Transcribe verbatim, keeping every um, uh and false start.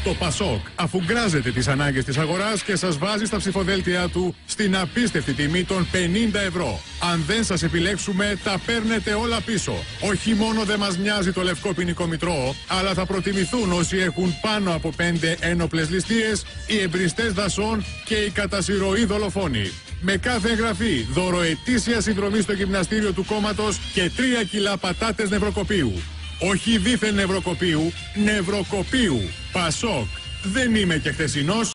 Το Πασόκ αφουγκράζεται τις ανάγκες της αγοράς και σας βάζει στα ψηφοδέλτια του στην απίστευτη τιμή των πενήντα ευρώ. Αν δεν σας επιλέξουμε, τα παίρνετε όλα πίσω. Όχι μόνο δεν μας νοιάζει το λευκό ποινικό μητρό, αλλά θα προτιμηθούν όσοι έχουν πάνω από πέντε ένοπλες ληστείες, οι εμπριστές δασών και οι κατά συρροή δολοφόνοι. Με κάθε εγγραφή, δωροετήσια συνδρομή στο γυμναστήριο του κόμματος και τρία κιλά πατάτες νευροκοπίου. Όχι δίθεν νευροκοπίου, νευροκοπίου. Πασόκ. Δεν είμαι και χθεσινός.